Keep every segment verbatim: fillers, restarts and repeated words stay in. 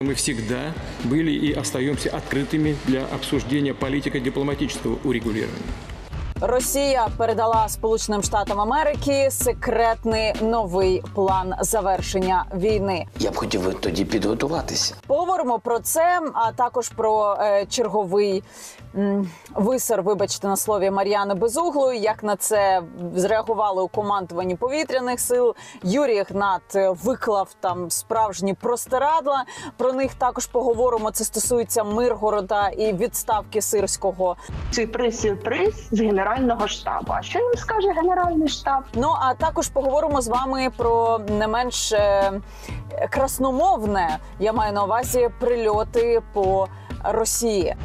Мы всегда были и остаемся открытыми для обсуждения политико-дипломатического урегулирования. Росія передала Сполученим Штатам Америки секретний новий план завершення війни. Я б хотів тоді підготуватися. Поговоримо про це, а також про е, черговий м, висер, вибачте на слові, Мар'яни Безуглої, як на це зреагували у командуванні повітряних сил. Юрій Ігнат виклав там справжні простирадла. Про них також поговоримо. Це стосується Миргорода і відставки Сирського. Сюрприз-сюрприз з Генерального штабу. А що їм скаже Генеральний штаб? Ну, а також поговоримо з вами про не менш е, красномовне, я маю на увазі, прильоти по Росії.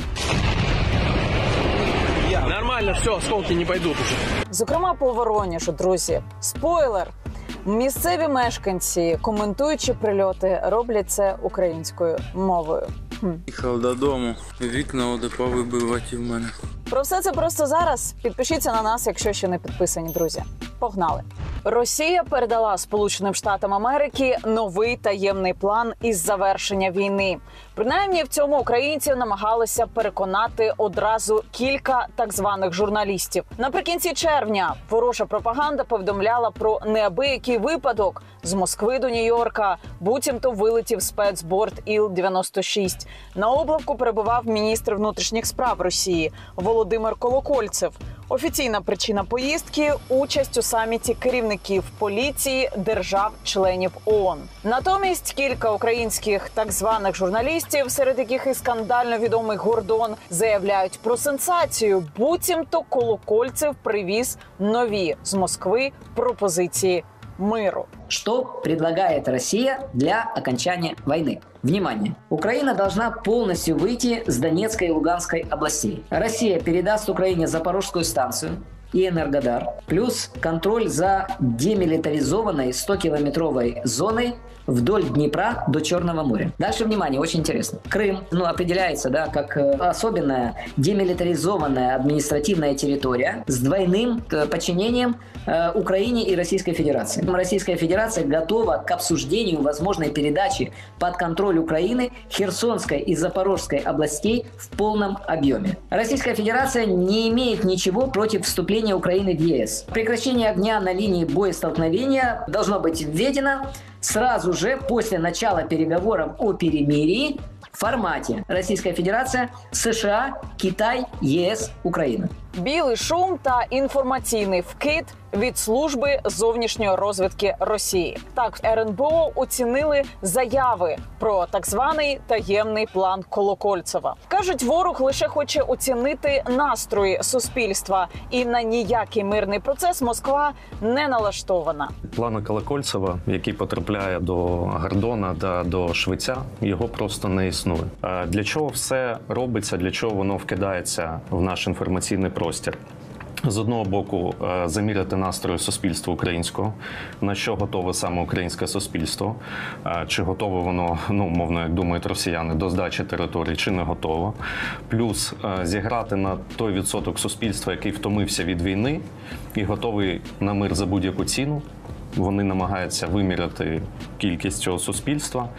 Нормально, все, осколки не пойдут уже. Зокрема, по Вороніжу, друзі. Спойлер! Місцеві мешканці, коментуючи прильоти, роблять це українською мовою. Хм. Їхав додому, вікна буде повибивати в мене. Про все це просто зараз. Підпишіться на нас, якщо ще не підписані, друзі. Погнали! Росія передала Сполученим Штатам Америки новий таємний план із завершення війни. Принаймні, в цьому українців намагалися переконати одразу кілька так званих журналістів. Наприкінці червня ворожа пропаганда повідомляла про неабиякий випадок. З Москви до Нью-Йорка буцімто вилетів спецборт Іл дев'яносто шість. На облавку перебував міністр внутрішніх справ Росії Володимир Колокольцев. Офіційна причина поїздки – участь у саміті керівників поліції держав-членів ООН. Натомість кілька українських так званих журналістів, серед яких і скандально відомий Гордон, заявляють про сенсацію. Буцімто Колокольцев привіз нові з Москви пропозиції миру. Что предлагает Россия для окончания войны? Внимание! Украина должна полностью выйти с Донецкой и Луганской областей. Россия передаст Украине Запорожскую станцию и Энергодар, плюс контроль за демилитаризованной сто-километровой зоной вдоль Днепра до Черного моря. Дальше, внимание, очень интересно. Крым, ну, определяется, да, как особенная демилитаризованная административная территория с двойным подчинением э, Украине и Российской Федерации. Российская Федерация готова к обсуждению возможной передачи под контроль Украины Херсонской и Запорожской областей в полном объеме. Российская Федерация не имеет ничего против вступления Украины в ЕС. Прекращение огня на линии боестолкновения должно быть введено сразу же после начала переговоров о перемирии в формате Российская Федерация, США, Китай, ЕС, Украина. Білий шум та інформаційний вкид від служби зовнішньої розвідки Росії. Так, ер ен бе о оцінили заяви про так званий таємний план Колокольцева. Кажуть, ворог лише хоче оцінити настрої суспільства, і на ніякий мирний процес Москва не налаштована. План Колокольцева, який потрапляє до Гордона та до Швеця, його просто не існує. Для чого все робиться, для чого воно вкидається в наш інформаційний простір? З одного боку, заміряти настрої суспільства українського, на що готове саме українське суспільство, чи готове воно, ну, умовно, як думають росіяни, до здачі території, чи не готово. Плюс зіграти на той відсоток суспільства, який втомився від війни і готовий на мир за будь-яку ціну. Вони намагаються виміряти кількість цього суспільства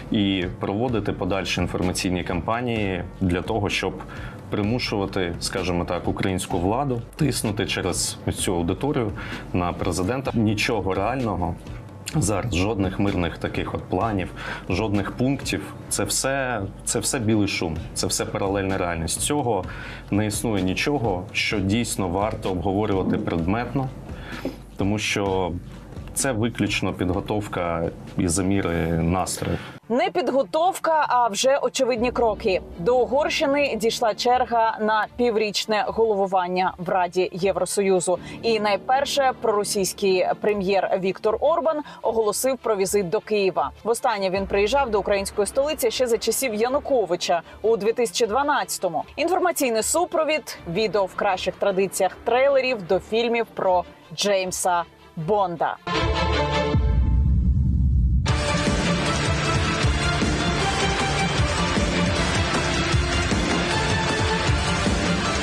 і проводити подальші інформаційні кампанії для того, щоб примушувати, скажімо так, українську владу тиснути через цю аудиторію на президента. Нічого реального зараз, жодних мирних таких от планів, жодних пунктів. Це все, це все білий шум, це все паралельна реальність. Цього не існує нічого, що дійсно варто обговорювати предметно, тому що це виключно підготовка і заміри настроїв. Не підготовка, а вже очевидні кроки. До Угорщини дійшла черга на піврічне головування в Раді Євросоюзу. І найперше проросійський прем'єр Віктор Орбан оголосив про візит до Києва. Востаннє він приїжджав до української столиці ще за часів Януковича у дві тисячі дванадцятому. Інформаційний супровід, відео в кращих традиціях трейлерів до фільмів про Джеймса Бонда.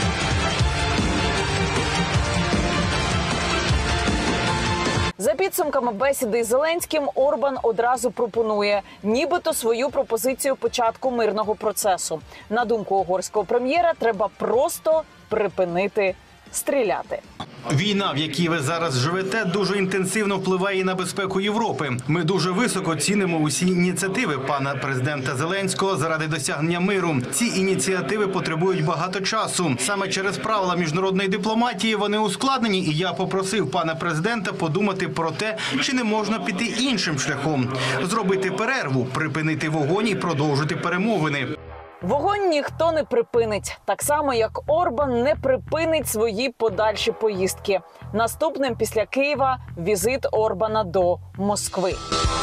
За підсумками підсумками бесіди із Зеленським Орбан одразу пропонує нібито свою пропозицію початку мирного процесу. На думку угорського прем'єра, треба просто припинити стріляти. Війна, в якій ви зараз живете, дуже інтенсивно впливає на безпеку Європи. Ми дуже високо цінимо усі ініціативи пана президента Зеленського заради досягнення миру. Ці ініціативи потребують багато часу. Саме через правила міжнародної дипломатії вони ускладнені, і я попросив пана президента подумати про те, чи не можна піти іншим шляхом. Зробити перерву, припинити вогонь і продовжити перемовини. Вогонь ніхто не припинить, так само як Орбан не припинить свої подальші поїздки. Наступним після Києва візит Орбана до Москви.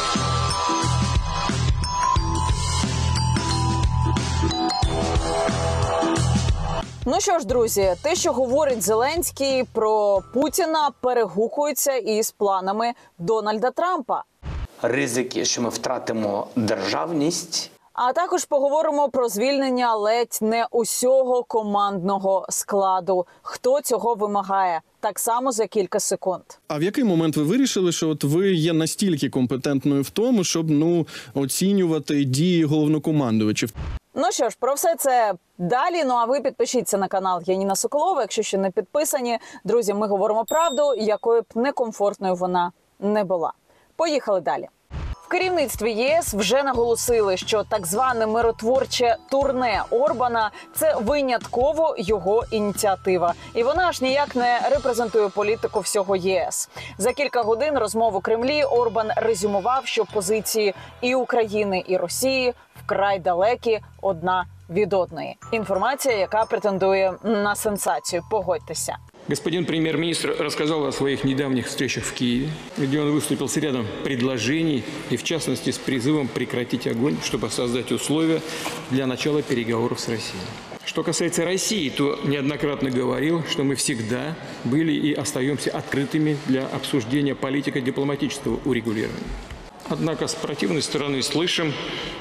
Ну що ж, друзі, те, що говорить Зеленський про Путіна, перегукується із планами Дональда Трампа. Ризики, що ми втратимо державність. А також поговоримо про звільнення ледь не усього командного складу. Хто цього вимагає? Так само за кілька секунд. А в який момент ви вирішили, що от ви є настільки компетентною в тому, щоб ну оцінювати дії головнокомандувачів? Ну що ж, про все це далі. Ну а ви підпишіться на канал Яніна Соколова, якщо ще не підписані. Друзі, ми говоримо правду, якою б некомфортною вона не була. Поїхали далі. В керівництві ЄС вже наголосили, що так зване миротворче турне Орбана – це винятково його ініціатива. І вона аж ніяк не репрезентує політику всього ЄС. За кілька годин розмов у Кремлі Орбан резюмував, що позиції і України, і Росії вкрай далекі одна від одної. Інформація, яка претендує на сенсацію. Погодьтеся. Господин премьер-министр рассказал о своих недавних встречах в Киеве, где он выступил с рядом предложений и, в частности, с призывом прекратить огонь, чтобы создать условия для начала переговоров с Россией. Что касается России, то неоднократно говорил, что мы всегда были и остаемся открытыми для обсуждения политико-дипломатического урегулирования. Однако с противной стороны слышим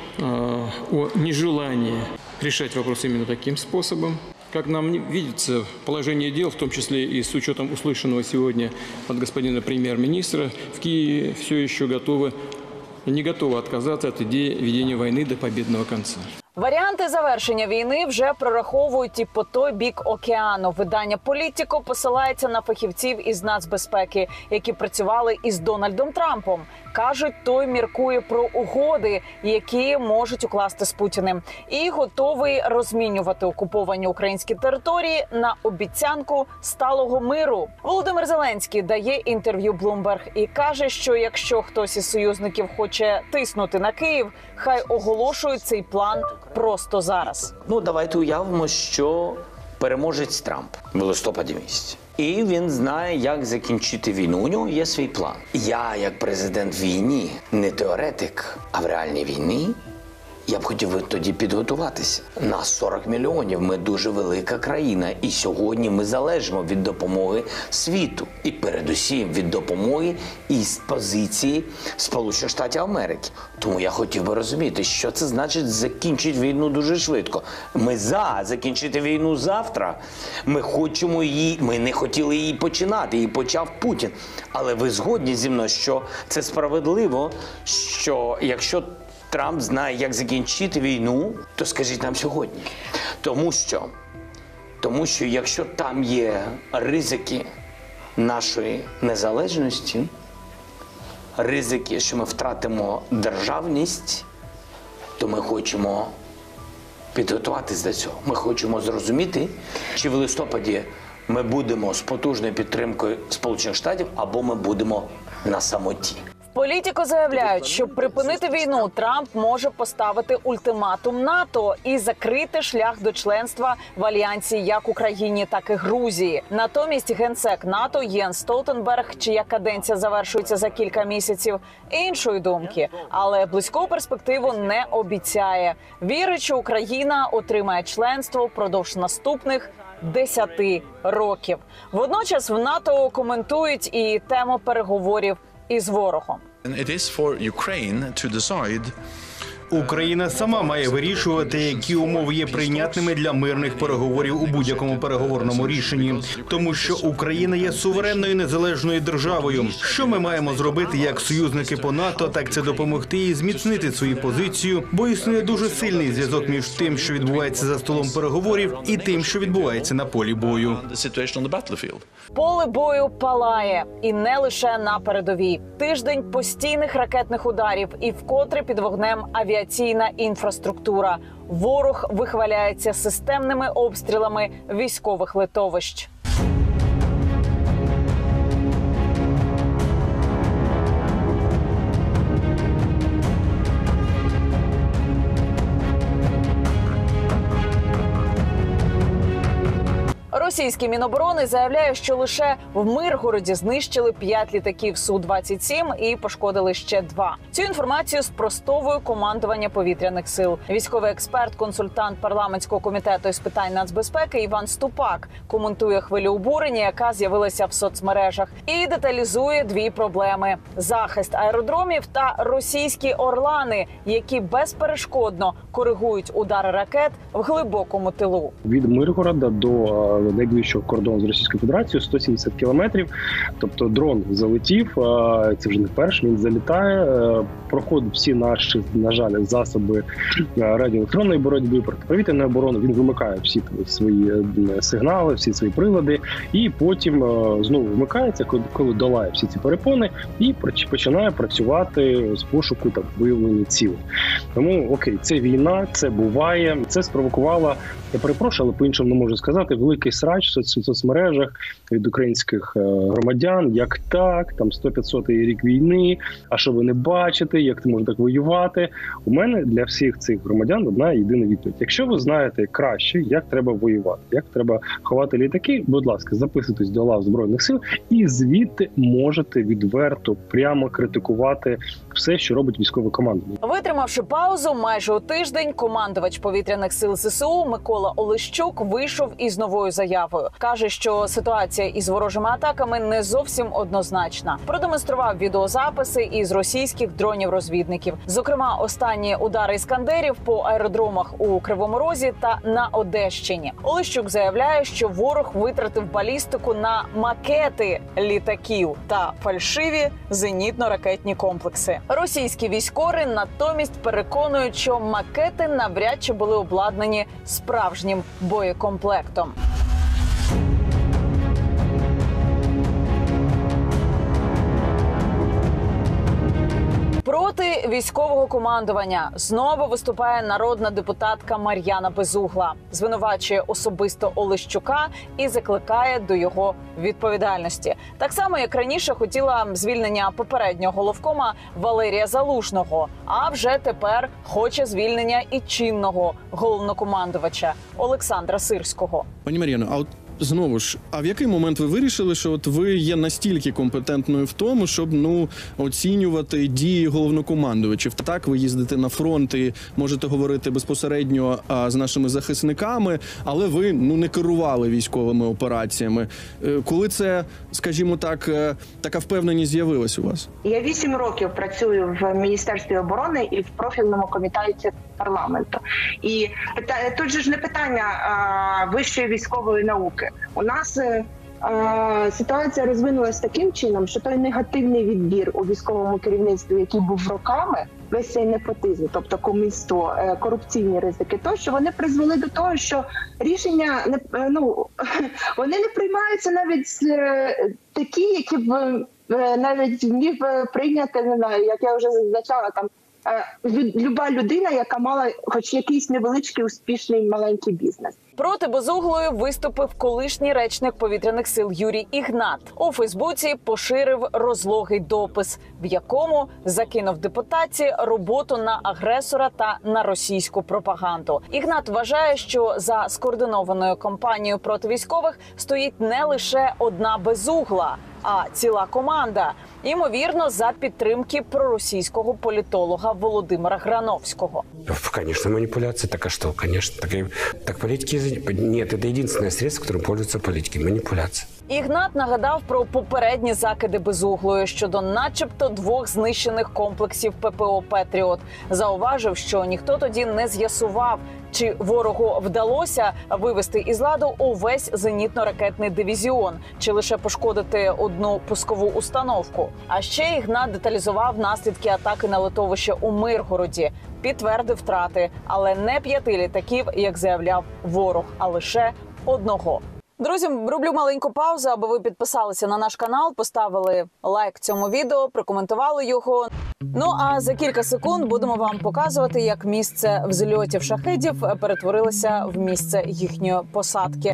э, о нежелании решать вопрос именно таким способом. Как нам видится, положение дел, в том числе и с учетом услышанного сегодня от господина премьер-министра, в Киеве все еще готовы, не готовы отказаться от идеи ведения войны до победного конца. Варіанти завершення війни вже прораховують і по той бік океану. Видання «Політіко» посилається на фахівців із нацбезпеки, які працювали із Дональдом Трампом. Кажуть, той міркує про угоди, які можуть укласти з Путіним. І готовий розмінювати окуповані українські території на обіцянку сталого миру. Володимир Зеленський дає інтерв'ю Bloomberg і каже, що якщо хтось із союзників хоче тиснути на Київ, хай оголошують цей план просто зараз. Ну, давайте уявимо, що переможець Трамп в листопаді місяці. І він знає, як закінчити війну. У нього є свій план. Я, як президент війни, не теоретик, а в реальній війні, я б хотів би тоді підготуватися. Нас сорок мільйонів, ми дуже велика країна. І сьогодні ми залежимо від допомоги світу. І передусім від допомоги із позиції Сполучених Штатів Америки. Тому я хотів би розуміти, що це значить закінчити війну дуже швидко. Ми за закінчити війну завтра. Ми хочемо її, ми не хотіли її починати, її почав Путін. Але ви згодні зі мною, що це справедливо, що якщо Трамп знає, як закінчити війну, то скажіть нам сьогодні. Тому що, тому що якщо там є ризики нашої незалежності, ризики, що ми втратимо державність, то ми хочемо підготуватись до цього. Ми хочемо зрозуміти, чи в листопаді ми будемо з потужною підтримкою Сполучених Штатів, або ми будемо на самоті. «Політіко» заявляють, щоб припинити війну, Трамп може поставити ультиматум НАТО і закрити шлях до членства в альянсі як Україні, так і Грузії. Натомість генсек НАТО Єнс Столтенберг, чия каденція завершується за кілька місяців, іншої думки, але близьку перспективу не обіцяє. Вірить, що Україна отримає членство впродовж наступних десяти років. Водночас в НАТО коментують і тему переговорів із ворогом. It is for Ukraine to decide Україна сама має вирішувати, які умови є прийнятними для мирних переговорів у будь-якому переговорному рішенні. Тому що Україна є суверенною незалежною державою. Що ми маємо зробити як союзники по НАТО, так це допомогти їй зміцнити свою позицію, бо існує дуже сильний зв'язок між тим, що відбувається за столом переговорів, і тим, що відбувається на полі бою. Поле бою палає. І не лише на передовій. Тиждень постійних ракетних ударів і вкотре під вогнем авіаційна інфраструктура. Ворог вихваляється системними обстрілами військових литовищ. Російський Міноборони заявляє, що лише в Миргороді знищили п'ять літаків Су двадцять сім і пошкодили ще два. Цю інформацію спростовує командування повітряних сил. Військовий експерт, консультант парламентського комітету з питань нацбезпеки Іван Ступак коментує хвилю обурення, яка з'явилася в соцмережах, і деталізує дві проблеми: захист аеродромів та російські орлани, які безперешкодно коригують удари ракет в глибокому тилу. Від Миргорода до найближчого кордону з Російською Федерацією сто сімдесят кілометрів. Тобто дрон залетів, це вже не перший, він залітає, проходить всі наші, на жаль, засоби радіоелектронної боротьби, протиповітряної оборони, він вимикає всі свої сигнали, всі свої прилади, і потім знову вмикається, коли долає всі ці перепони, і починає працювати з пошуку та виявлення цілей. Тому, окей, це війна, це буває, це спровокувало, я перепрошую, але по-іншому не можу сказати, великий срач в соцмережах від українських громадян, як так, там сто-п'ятсотий рік війни, а що ви не бачите, як ти можеш так воювати. У мене для всіх цих громадян одна єдина відповідь. Якщо ви знаєте краще, як треба воювати, як треба ховати літаки, будь ласка, записуйтесь до лав Збройних сил і звідти можете відверто, прямо критикувати все, що робить військове командування. Витримавши паузу майже у тиждень, командувач повітряних сил ЗСУ Микола Олещук вийшов із новою заявою. Каже, що ситуація із ворожими атаками не зовсім однозначна. Продемонстрував відеозаписи із російських дронів-розвідників. Зокрема, останні удари іскандерів по аеродромах у Кривому Розі та на Одещині. Олещук заявляє, що ворог витратив балістику на макети літаків та фальшиві зенітно-ракетні комплекси. Російські військові натомість переконують, що макети навряд чи були обладнані справжнім боєкомплектом. Проти військового командування знову виступає народна депутатка Мар'яна Безугла. Звинувачує особисто Олещука і закликає до його відповідальності. Так само, як раніше хотіла звільнення попереднього головкома Валерія Залужного. А вже тепер хоче звільнення і чинного головнокомандувача Олександра Сирського. Пані Мар'яно, а от знову ж, а в який момент ви вирішили, що от ви є настільки компетентною в тому, щоб ну оцінювати дії головнокомандувачів? Так, ви їздите на фронт і можете говорити безпосередньо а, з нашими захисниками, але ви ну не керували військовими операціями. Коли це, скажімо так, така впевненість з'явилась у вас? Я вісім років працюю в Міністерстві оборони і в профільному комітеті парламенту. І тут же ж не питання а, вищої військової науки. У нас е, е, ситуація розвинулася таким чином, що той негативний відбір у військовому керівництві, який був роками, весь цей непотизм, тобто кумівство, е, корупційні ризики, то що вони призвели до того, що рішення не е, ну вони не приймаються навіть е, такі, які б е, навіть міг прийняти, не знаю, як я вже зазначала, там люба людина, яка мала хоч якийсь невеличкий успішний маленький бізнес. Проти Безуглої виступив колишній речник повітряних сил Юрій Ігнат. У Фейсбуці поширив розлогий допис, в якому закинув депутатці роботу на агресора та на російську пропаганду. Ігнат вважає, що за скоординованою кампанією проти військових стоїть не лише одна Безугла, а ціла команда. Ймовірно, за підтримки проросійського політолога Володимира Грановського. Конечно, манипуляция. Так а что? Конечно. Так, так политики... Нет, это единственное средство, которым пользуются политики. Манипуляция. Ігнат нагадав про попередні закиди Безуглої щодо начебто двох знищених комплексів ППО «Петріот». Зауважив, що ніхто тоді не з'ясував, чи ворогу вдалося вивести із ладу увесь зенітно-ракетний дивізіон, чи лише пошкодити одну пускову установку. А ще Ігнат деталізував наслідки атаки на литовище у Миргороді, підтвердив втрати, але не п'яти літаків, як заявляв ворог, а лише одного. Друзі, роблю маленьку паузу, аби ви підписалися на наш канал, поставили лайк цьому відео, прокоментували його. Ну а за кілька секунд будемо вам показувати, як місце взльотів шахедів перетворилося в місце їхньої посадки.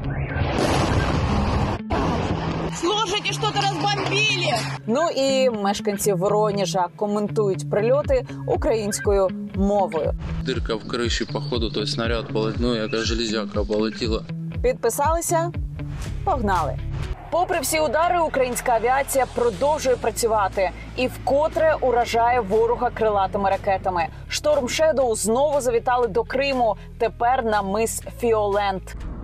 Слушайте, что-то разбомбили! Ну і мешканці Воронежа коментують прильоти українською мовою. Дырка в крыше, походу, то есть снаряд полетел, ну, якась железяка полетіла. Підписалися? Погнали! Попри всі удари, українська авіація продовжує працювати і вкотре уражає ворога крилатими ракетами. Шторм Шедоу знову завітали до Криму, тепер на мис Фіолент.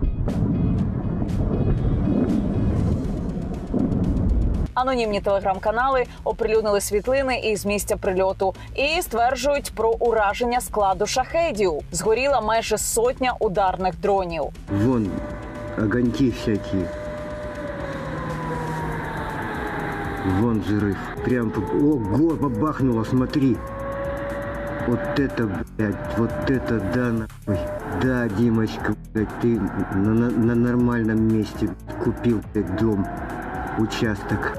Анонімні телеграм-канали оприлюднили світлини із місця прильоту і стверджують про ураження складу шахедів. Згоріла майже сотня ударних дронів. Вон огоньки всякі. Вон взрыв. Прям тут, ого, бабахнуло, смотри. Вот это, блядь, вот это да, нахуй. Да, Димочка, блядь, ты на, на, на нормальном месте купил, блядь, дом, участок.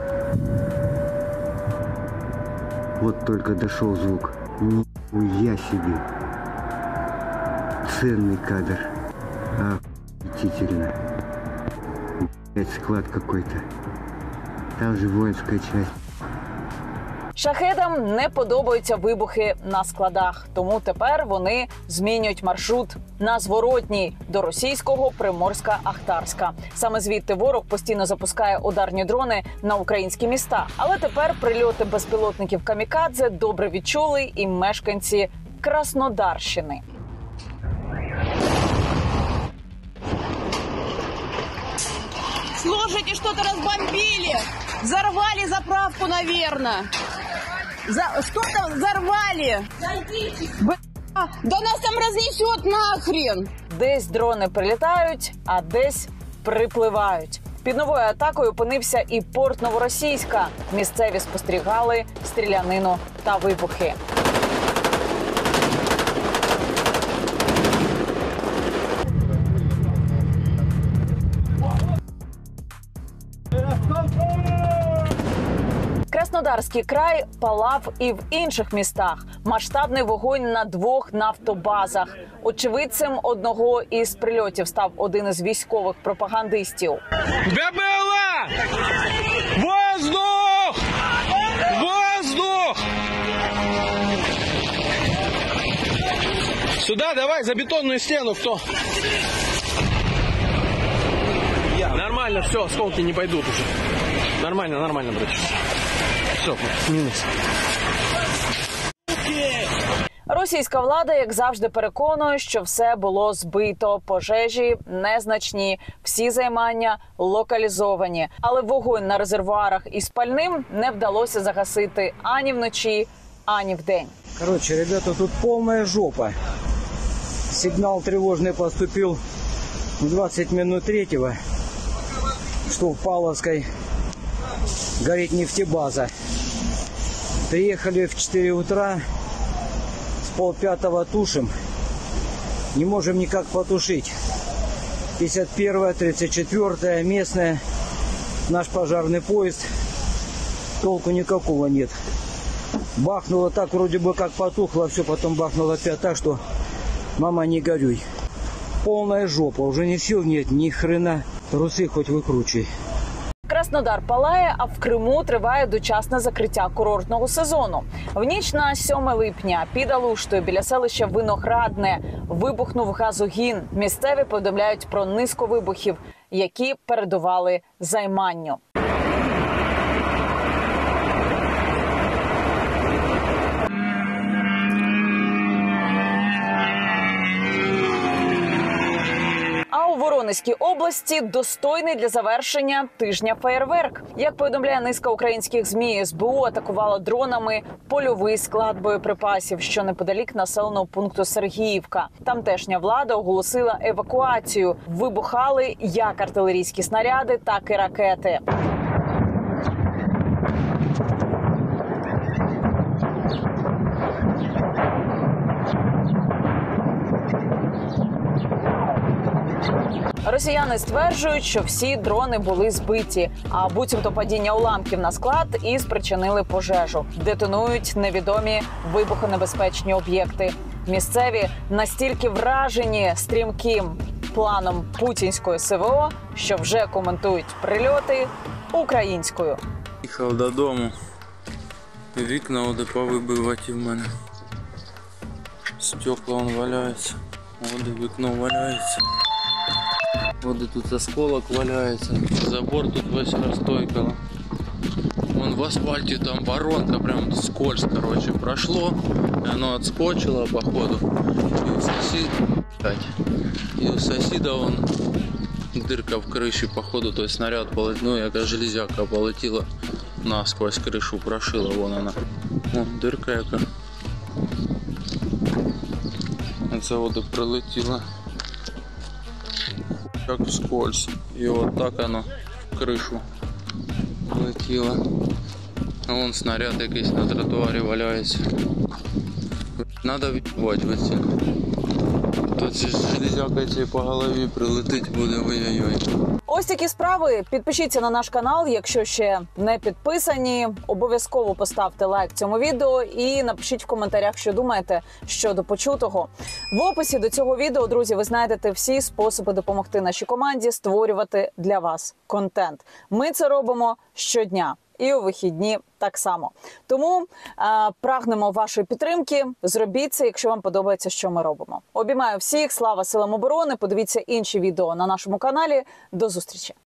Вот только дошел звук. Нихуя себе. Ценный кадр. Охуительно. Блядь, склад какой-то. Там же воинская часть. Шахедам не подобаються вибухи на складах, тому тепер вони змінюють маршрут на зворотній до російського Приморська-Ахтарська. Саме звідти ворог постійно запускає ударні дрони на українські міста. Але тепер прильоти безпілотників камікадзе добре відчули і мешканці Краснодарщини. Слушайте, что-то разбомбили! Взорвали заправку, наверное. За... Что-то взорвали! Б... Да нас там разнесет нахрен! Десь дрони прилітають, а десь припливають. Під новою атакою опинився і порт Новоросійська. Місцеві спостерігали стрілянину та вибухи. Краснодарський край палав і в інших містах. Масштабний вогонь на двох нафтобазах. Очевидцем одного із прильотів став один із військових пропагандистів. БПЛА! Воздух! Воздух! Сюда давай, за бетонную стену, кто? Нормально, все, осколки не пойдут уже. Нормально, нормально, братишка. Все, мінус. Російська влада, як завжди, переконує, що все було збито. Пожежі незначні, всі займання локалізовані. Але вогонь на резервуарах із пальним не вдалося загасити ані вночі, ані вдень. Короче, ребята, тут повна жопа. Сигнал тревожный поступил в двадцать минут третьего, что в Павловской горит нефтебаза. Приехали в четыре утра, с полпятого тушим, не можем никак потушить. пятьдесят первая, тридцать четвёртая, местная, наш пожарный поезд, толку никакого нет. Бахнуло так, вроде бы как потухло, все, потом бахнуло опять так, что мама не горюй. Полная жопа, уже не сил нет, ни хрена, трусы хоть выкручивай. Краснодар палає, а в Криму триває дочасне закриття курортного сезону. В ніч на сьоме липня під Алуштою біля селища Виноградне вибухнув газогін. Місцеві повідомляють про низку вибухів, які передували займанню. А у У Воронезькій області достойний для завершення тижня феєрверк. Як повідомляє низка українських ЗМІ, ес бе у атакувало дронами польовий склад боєприпасів, що неподалік населеного пункту Сергіївка. Тамтешня влада оголосила евакуацію. Вибухали як артилерійські снаряди, так і ракети. Росіяни стверджують, що всі дрони були збиті, а буцімто падіння уламків на склад і спричинили пожежу. Детонують невідомі вибухонебезпечні об'єкти. Місцеві настільки вражені стрімким планом путінської ес ве о, що вже коментують прильоти українською. Їхав додому, вікна оде повибиваті в мене. Стекла вон валяються, оде вікно валяється. Вот и тут осколок валяется, забор тут весь растойкало. Вон в асфальте там воронка, прям скользь, короче, прошло, и оно отскочило походу. И у соседа, и у соседа вон дырка в крыше, походу, то есть снаряд полетел, ну, яка железяка полетела насквозь крышу, прошила, вон она. Вон дырка яка. Це вода прилетіла. Как вскользь. И вот так оно в крышу летело. А вон снаряд якийсь на тротуарі валяється. Надо в'їбать в эти. То ці железяка ці по голові прилетить буде, ой-ой-ой. Ось такі справи. Підпишіться на наш канал, якщо ще не підписані. Обов'язково поставте лайк цьому відео і напишіть в коментарях, що думаєте щодо почутого. В описі до цього відео, друзі, ви знайдете всі способи допомогти нашій команді створювати для вас контент. Ми це робимо щодня. І у вихідні так само. Тому е, прагнемо вашої підтримки. Зробіть це, якщо вам подобається, що ми робимо. Обіймаю всіх. Слава силам оборони. Подивіться інші відео на нашому каналі. До зустрічі.